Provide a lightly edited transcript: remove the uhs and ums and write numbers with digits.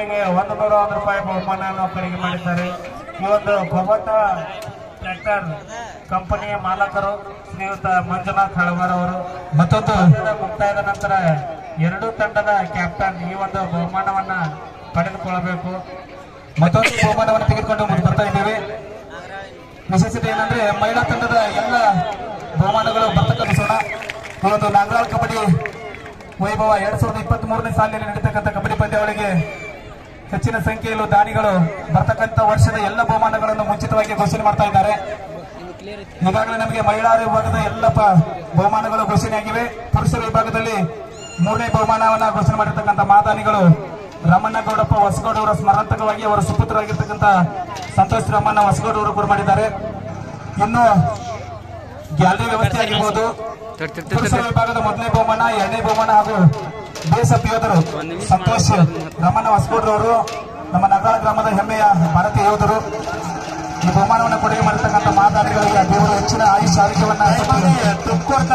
ಇವರಿಗೆ 101 ರೂಪಾಯಿ ಬಹುಮಾನವನ್ನು ಖರೀದಿ ಮಾಡಿದ್ದಾರೆ. ಈ ಒಂದು ಕುಬಟಾ ಟ್ರ್ಯಾಕ್ಟರ್ ಕಂಪನಿಯ ಮಾಲಕರು ಶ್ರೀಯುತ ಮಂಜುನಾಥ್ ಹಳವರ್ ಅವರು. ಮತ್ತೊಂದು ಮುಕ್ತಾಯದ ನಂತರ ಎರಡೂ ತಂಡದ ಕ್ಯಾಪ್ಟನ್ ಈ ಒಂದು ಬಹುಮಾನವನ್ನ ಪಡೆದುಕೊಳ್ಳಬೇಕು. ಮತ್ತೊಂದು ಬಹುಮಾನವನ್ನು ತೆಗೆದುಕೊಂಡು ಬರ್ತಾ ಇದ್ದೇವೆ. ವಿಶೇಷತೆ ಏನಂದ್ರೆ ಮಹಿಳಾ ತಂಡದ ಎಲ್ಲ ಬಹುಮಾನಗಳು ಬರ್ತಕ್ಕಂಥ ಈ ಒಂದು ನಾಗರಾಳ್ ಕಬಡ್ಡಿ ವೈಭವ 2023ನೇ ಸಾಲಿನಲ್ಲಿ ನಡೀತಕ್ಕಂಥ ಕಬಡ್ಡಿ ಪಂದ್ಯಾವಳಿಗೆ ಹೆಚ್ಚಿನ ಸಂಖ್ಯೆಯಲ್ಲಿ ದಾನಿಗಳು ಬರ್ತಕ್ಕಂಥ ವರ್ಷದ ಎಲ್ಲ ಬಹುಮಾನಗಳನ್ನು ಮುಂಚಿತವಾಗಿ ಘೋಷಣೆ ಮಾಡ್ತಾ ಇದ್ದಾರೆ. ಈಗಾಗಲೇ ನಮಗೆ ಮಹಿಳಾ ವಿಭಾಗದ ಎಲ್ಲ ಬಹುಮಾನಗಳು ಘೋಷಣೆಯಾಗಿವೆ. ಪುರುಷರ ವಿಭಾಗದಲ್ಲಿ 3ನೇ ಬಹುಮಾನವನ್ನು ಘೋಷಣೆ ಮಾಡಿರ್ತಕ್ಕಂಥ ಮಾದಾನಿಗಳು ರಾಮಣ್ಣಗೌಡಪ್ಪ ಹೊಸಗೌಡ ಅವರ ಸ್ಮರಣಾರ್ಥಕವಾಗಿ ಅವರ ಸುಪುತ್ರರಾಗಿರ್ತಕ್ಕಂಥ ಸಂತೋಷ್ ರಾಮಣ್ಣ ಹೊಸಗೌಡ ಅವರು ಗುರು ಮಾಡಿದ್ದಾರೆ. ಇನ್ನು ಗ್ಯಾಲರಿ ವ್ಯವಸ್ಥೆ ಆಗಿರ್ಬೋದು. ಪುರುಷರ ವಿಭಾಗದ 1ನೇ ಬಹುಮಾನ 2ನೇ ಬಹುಮಾನ ಹಾಗೂ ಬೇಸಪ್ ಯೋಧರು ಸಂತೋಷ್ ರಾಮಣ್ಣ ಹೊಸಗೌಡ್ರವರು ನಮ್ಮ ನಗರ ಗ್ರಾಮದ ಹೆಮ್ಮೆಯ ಭಾರತೀಯ ಯೋಧರು. ಈ ಬಹುಮಾನವನ್ನು ಕೊಡುಗೆ ಮಾಡಿರ್ತಕ್ಕಂಥ ಮಾತಾಡಿಗಳಿಗೆ ದೇವರು ಹೆಚ್ಚಿನ ಆಯುಷ್ ಆರೋಗ್ಯವನ್ನ